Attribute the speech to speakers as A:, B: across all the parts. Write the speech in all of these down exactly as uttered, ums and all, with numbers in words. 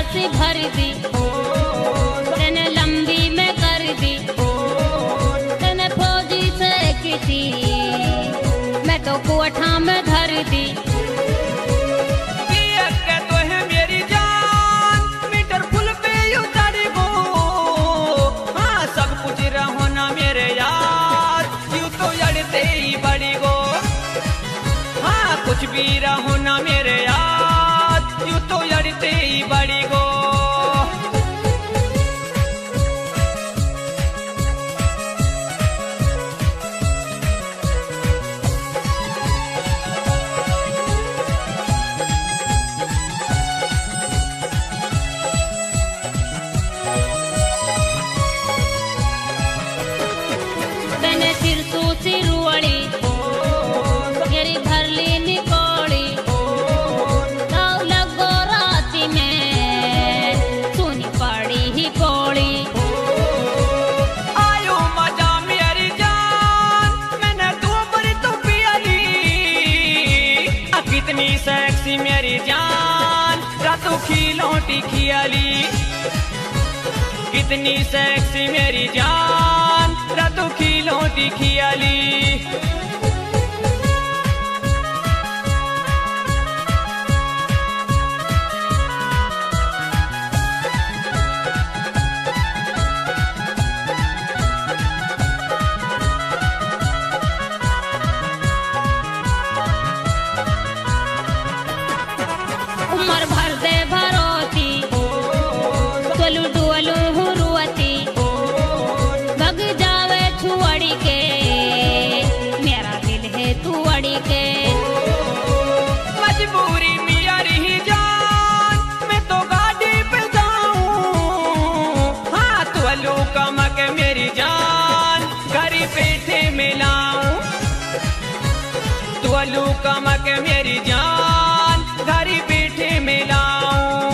A: से भर दी, तेने लंबी में कर दी, तेने फौजी से किसी मैं तो कोठा में धर दी।
B: तो है मेरी जान मीटर फुल पे उतर गो, हाँ सब कुछ रहो ना मेरे यार, यूं तो लड़ते ही बड़ी गो, हाँ कुछ भी रहो ना मेरे यार, यूं तो लड़ते ही बड़ी गो।
A: तेने सिरसू सिरुवड़ी घेरी भरली निकोड़ी, ताऊ लगो राती में सुनी पड़ी ही कोड़ी।
B: आयो मजा मेरी जान मैंने दो बड़ी तो पियाली, आ कितनी सेक्सी मेरी जान रातों की लौटी खियाली, कितनी सेक्सी मेरी जान रातों की लौटी खियाली।
A: उमर भर दे भरोती तोलू डुअलू हुरुअती, भग जावे छुअड़ी के मेरा दिल है तू अड़ी के।
B: मजबूरी मेरी जान मैं तो गाड़ी पे जाऊं, हाँ तो अलू कमक मेरी जान घरी पेठे में लाऊं, तो अलू कमक मेरी जान घरी पेठे में लाऊं।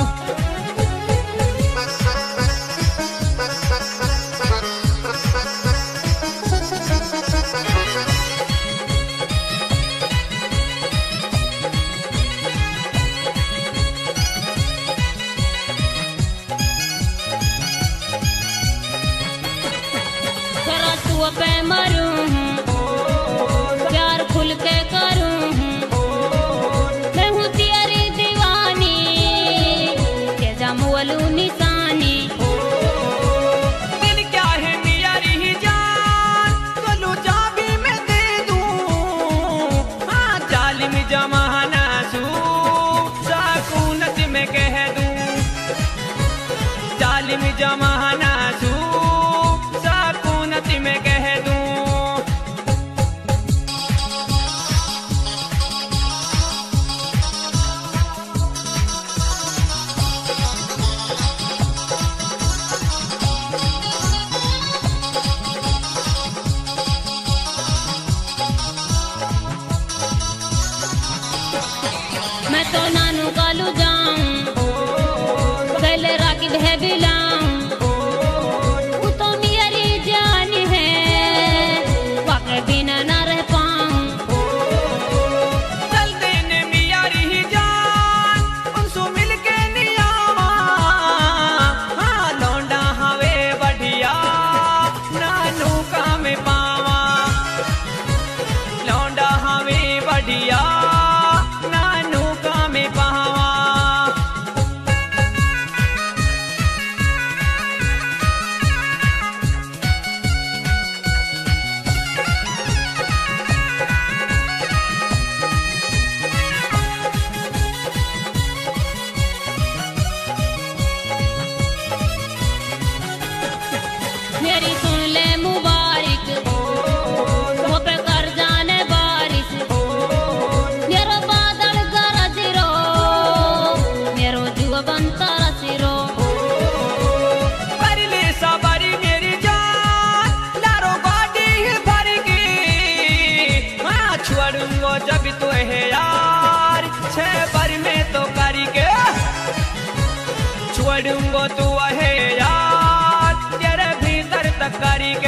A: जरा तू पे मरूं प्यार खुल के करूं, मैं हूँ तेरी दीवानी के जमुअलू निशानी।
B: दिल क्या है मेरी जान चलो चाबी मैं दे दूं, हाँ जालिम जमाना सू सकूनत में कह दूं, जालिम जमाना सू सकूनत में कह दूं।
A: मैं तो नानू कालू जाऊं पहले राकी है बिलाऊं, वो तो मेरी जान है वाके बिना ना रह पाऊं।
B: चल देने मेरी जान उनसे मिलके नियावा, हाँ लौंडा हवे बढ़िया नानू का में पावा, लौंडा हवे बढ़िया नानू का में पावा।
A: मेरी सुन ले मुबारक वो पे कर जाने बारिश, मेरो बादल गरज रो मेरो जुआ बनता रसिरो।
B: कर ले सवारी मेरी जान लारो गाड़ी भर के, हाँ छोड़ूंगा जब तो है यार छह बार में तो करी के, छोड़ूंगा तू है यार तेरे भीतर तक करी के।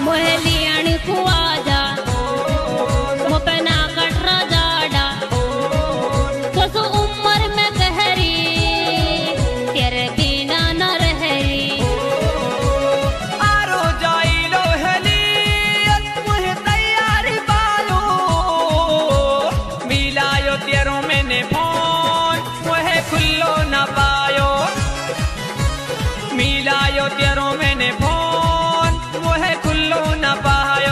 A: मोहलियन खुआजा मोपना कटरा जाडा ससु उम्र में कहरी तेरे बिना न रहरी
B: आरो जाइलो हेली मुहे तैयारी बालो मिलायो तेरो मैंने फोन मुहे खुल्लो न पायो मिलायो तेरो मैंने फोन मुहे खुल्लो न पायो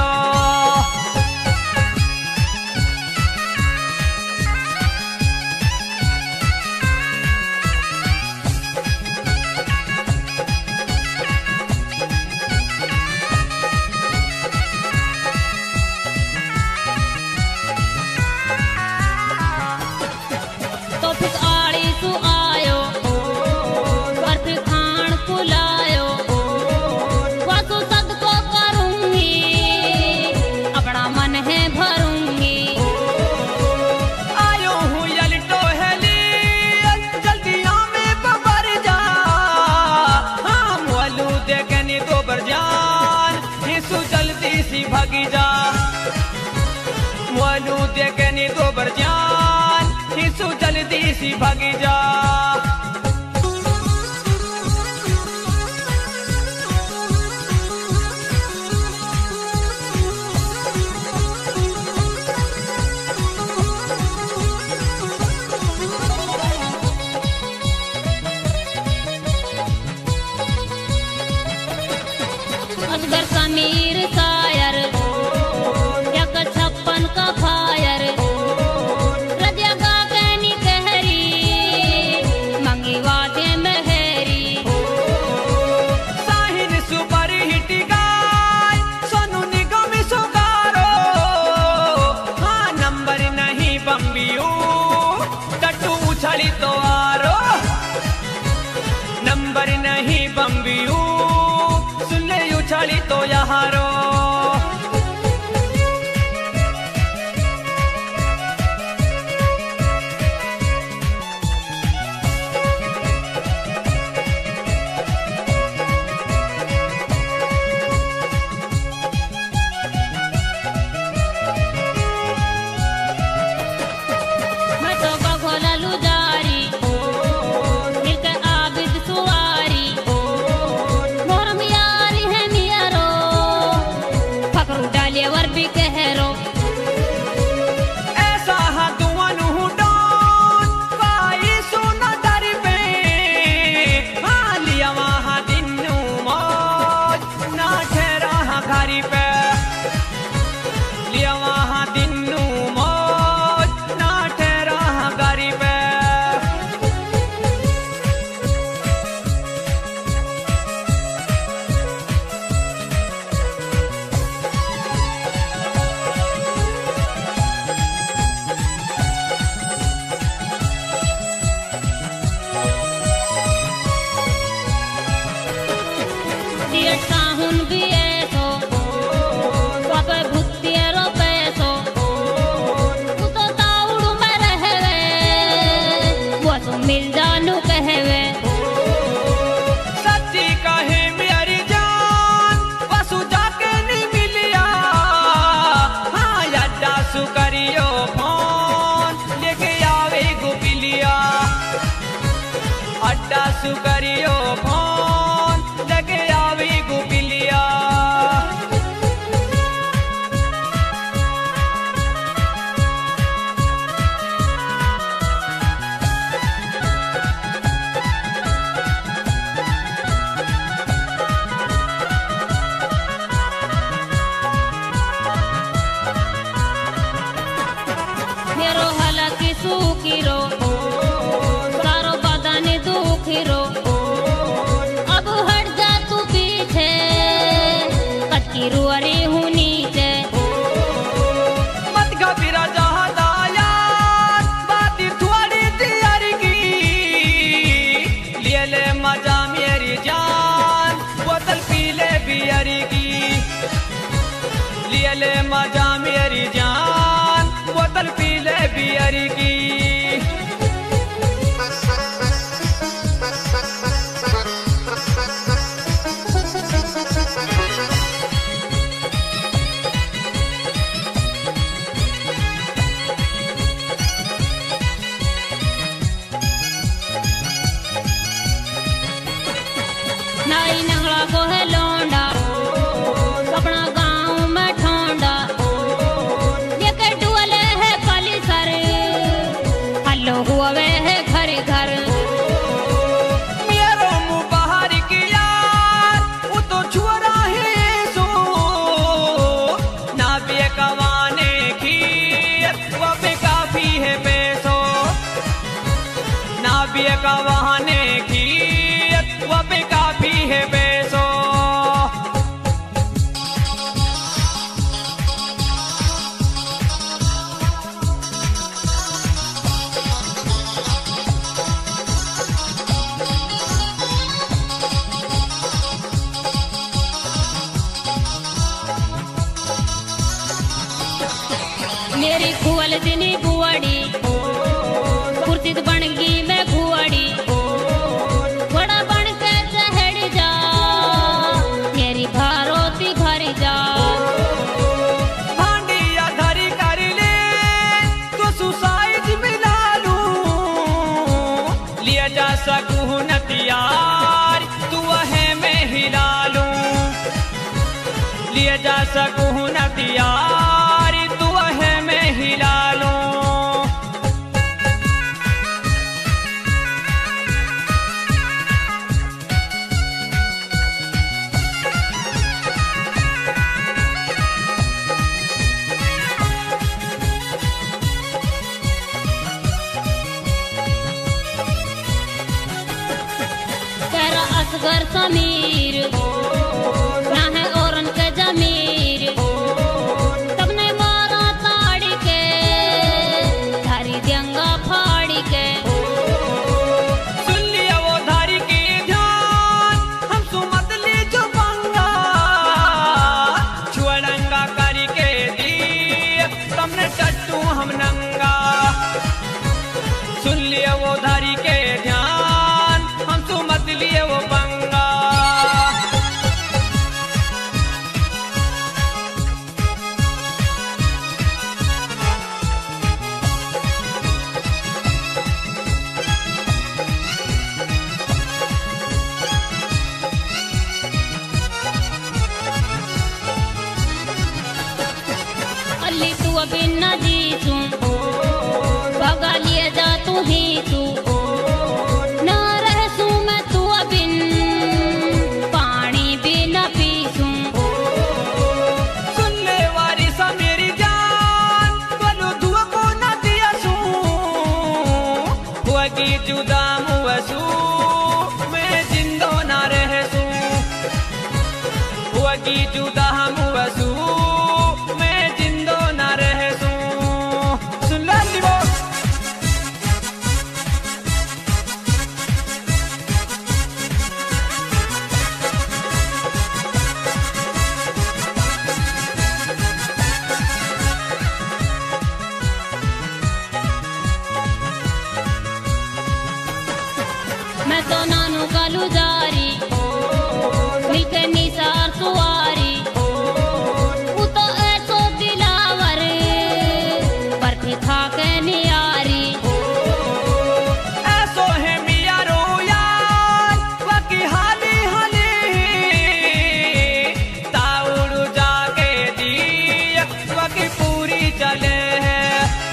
A: तो फिर आड़ी तू आयो और फिर खान पुलायो वासु सदको करूंगी अपना मन है भरूंगी
B: आयो हूँ यलटो हेली जल्दियों में बबर जा हाँ मोलू देखनी तो बरजान यीशु जल्दी सी भागी जा मोलू देखनी तो बरजान यीशु जल्दी सी भागी जा
A: असगर समीर शायर एक छप्पन का फायर रजिया गा कहनी कहरी मंगी वादे मेहरी
B: साहिन सुपर हिट गाय सोनू निगम सुगारो हाँ नंबर नहीं बम्बियो टट्टू उछली तो आरो नंबर नहीं बम्बियो सुन ले उछली तो यहारो
A: मैं तो बघोला लुजारी मिलके आबिद सुवारी मोरम यारी है मियारो फकरू डालिए वर भी कहरो
B: ऐसा हाथुआन हूँ डॉन पाई सोना दर पे हाँ लिया वहाँ दिनू मौज ना ठहरा हाँ घरी पे लिया वहाँ दिनू मौज ना ठहरा हाँ घरी पे
A: दिए साहुन भी ऐसो वापे भुत्तियरो पैसो तू तो ताउड़ू में रहवे वो तो मिल जानू कहवे
B: सच्ची कहे मेरी जान वसु जाके नहीं मिलिया हाँ यादा सु करियो फोन लेके आवे गुपिलिया अड्डा सु करियो फोन लेके आवे गुपिलिया
A: मेरो हलकी सूखीरो सारो बदन दुखीरो अब हट जा तू पीछे कटकी रुअरी हूँ नीचे
B: मत घबरा जहादा यार बाती थोड़ी तैयारी की लिए ले मजा मेरी जान बोतल पी ले बियरी की लिए ले मजा मेरी जान बोतल पी ले बियरी की
A: को है लौंडा अपना गाँव में ठोंडा ये के डुअले है पली सर हल्लो हुआ वे है घर घर
B: मेरो मुँह बाहर की यार वो तो छुरा है सो ना भी कमाने की वो भी काफी है पैसों ना भी कमाने की वो भी काफी है पैसों
A: मेरी खुअल दिनी बुआड़ी कुर्सित बन गई मैं घुआड़ी बड़ा बन के चढ़ जा मेरी भारोती भरी जा
B: भांडिया धरी कर ले तो सुसाइड मिला लूं लिया जा सकूं न यार तू है मैं हिला लूं लिया जा सकूं न यार तू है मैं हिला लूं
A: तेरा असगर समीर ना है औरन के जमीर तब ने मारा ताड़ी के धारी देंगा फाड़ी के
B: सुन लिया वो धारी के ध्यान हम सुमत ले जो पंगा छुअड़ंगा करी के दी तुमने टट्टू हम नंगा सुन लिया वो धारी के ध्यान हम सुमत लिए वो पंगा
A: अली तू अभी न जीसू भगा लिए जा तू ही तू न रहसू मैं तू अबिन पानी भी न पीसू
B: सुन ले वारी सा मेरी जान बोलो दुआ को न दिया सू हुआ की जुदा मुवसू मैं जिंदो ना रह सू हुआ की जुदा मुवसू मैं जिंदो ना रह सू सुन ले लिबो
A: मैं तो नानू कालू जारी मिलके निसार सुवारी वो तो ऐसो दिलावर बर्फी खा के नियारी
B: ऐसो है मिया रो यार बाकी हाली हाली ताउड़ू जाके दी बाकी पूरी चले है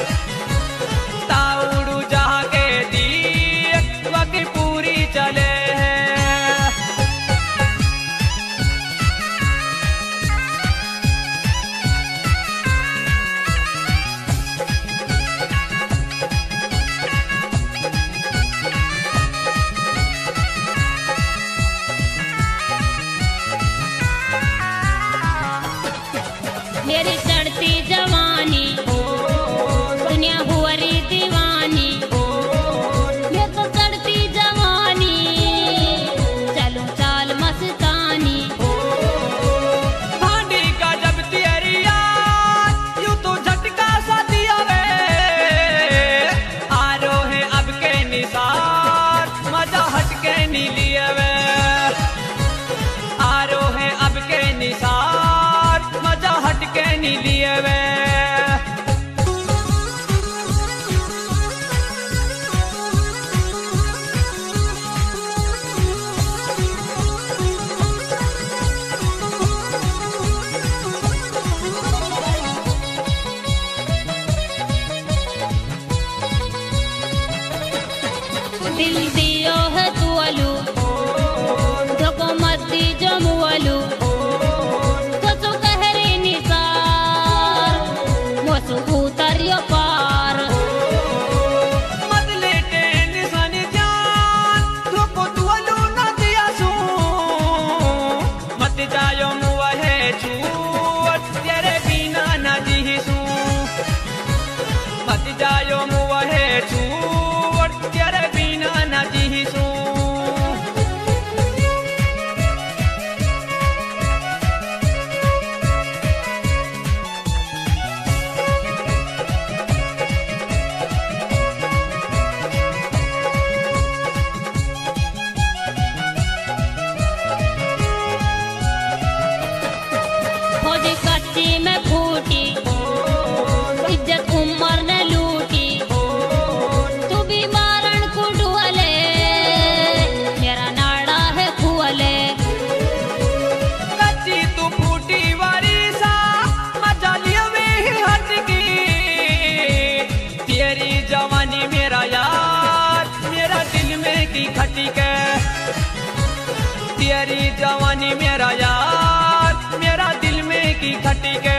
B: ताउड़ू जाके दी बाकी पूरी चले है
A: मेरी चढ़ती जवानी दुनिया हुआरी दीवानी मैं तो चढ़ती जवानी चलूं चाल मस्तानी
B: भांडी का जब तेरी याद यूं तो झटका सा दिया वे आरो है अब के निसार मजा हट के नी लिए वे आरो है अब के निसार मजा हट के नी लिए तेरी जवानी मेरा यार, मेरा दिल में की खटी के।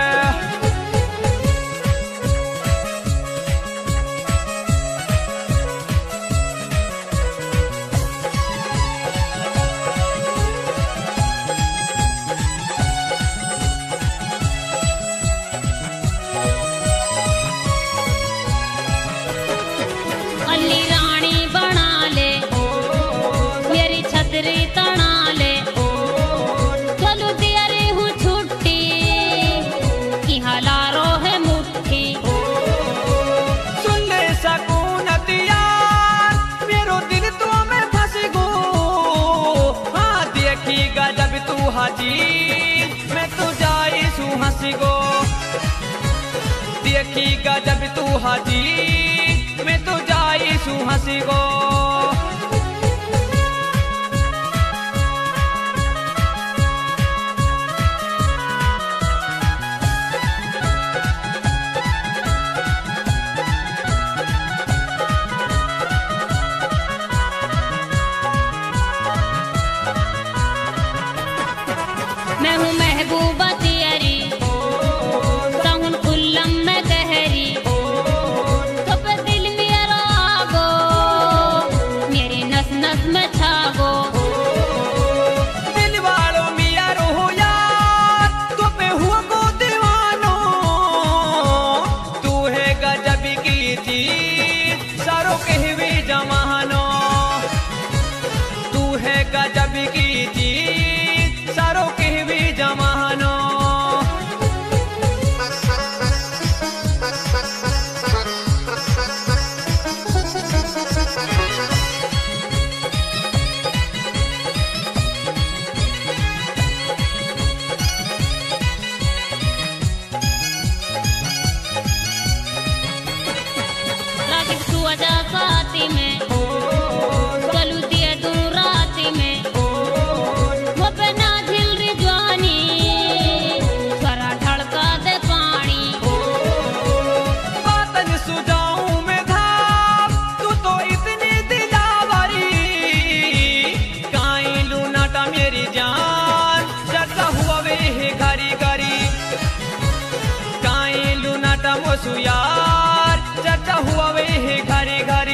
A: अली रानी बना ले, मेरी छतरी तना ले, चलो तेरे हूँ छुट्टी, की हलारो है मुट्ठी।
B: सुन ले सकूनत यार, मेरो दिल तो में फंस गो। हाँ देखिएगा जब तू हाजी, मैं तो जाई सू हंस गो। देखिएगा जब तू हाजी, मैं तो जाई सू हंस गो।
A: मैं हूँ महबूबा तेरी, साहुन कुल्लम में गहरी, तो पे दिल मेरा आगो, मेरी नस नस में छागो।
B: दिल वालों मिया रो यार, तो पे हुआ को दीवानो। तू है गजब की चीज, सारों कहवे जमानो। तू है गजब की चीज, सारों कहवे जमानो।
A: रागिब तू आजा साथी में, चलू दिए तू राती में, वो पे ना झिल रिजवानी, स्वरा ढड़का दे पानी।
B: बातन सुझाऊं मैं धाम, तू तो इतनी दिलावरी। काई लूनाटा मेरी जान, चर्चा हुआ वे है घरी घरी। काई लूनाटा मोसू यार, चर्चा हुआ वे है घरी घरी।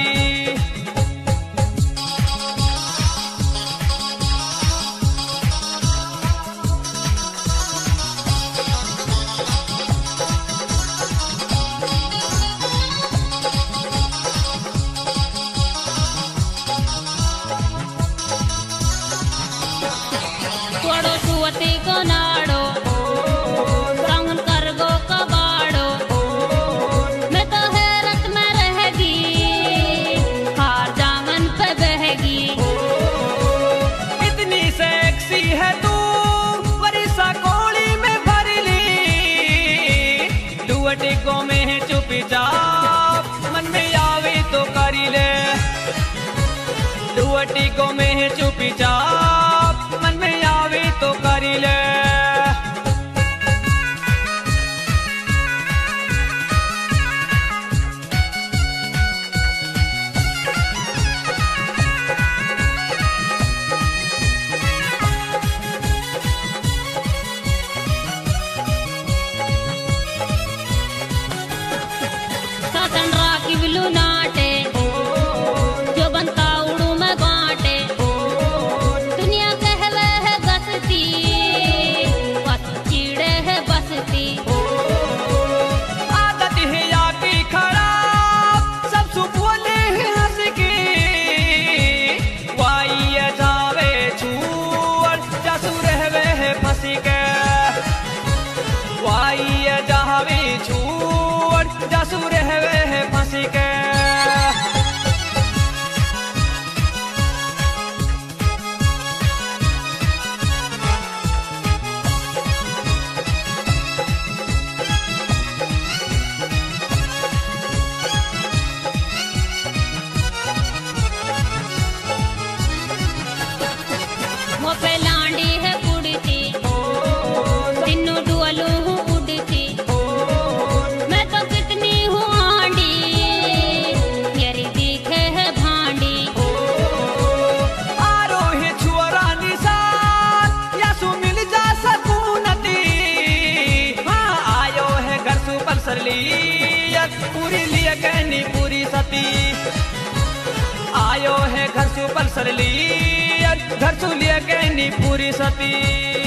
A: तोड़ो सुवती को नाड़ो, साहुन कर गो कबाड़ो, मैं तो हैरत में रहेगी, हार जामन पे बहेगी।
B: इतनी सेक्सी है तू, वरिसा कोली में भर ली। लुवटी को में चुपी चाप, मन में आवे तो करी ले। लुवटी को में चुपी चाप, मन में आवे तो करी ले।
A: सासन रागिब लुनाटे, जो बनता उड़ू में बांटे, दुनिया कहवे है गसती, बस चीड़े है बसती।
B: आदत है या की खराब, सब सुख बोले हैं हंस के। वाई ये जावे छूर, जासू रहवे है फंस के। वाई ये जावे छूर, जासू रहवे है फंस के।
A: वो पे लांडी है कुड़ती, तीनों डुअलू हूँ उड़ती, मैं तो कितनी हूँ आंडी, मेरी दिखे है भांडी।
B: आरो है छुअरानी आयो है घर सु पल्सर ली घर सु लिए कहनी पूरी सती।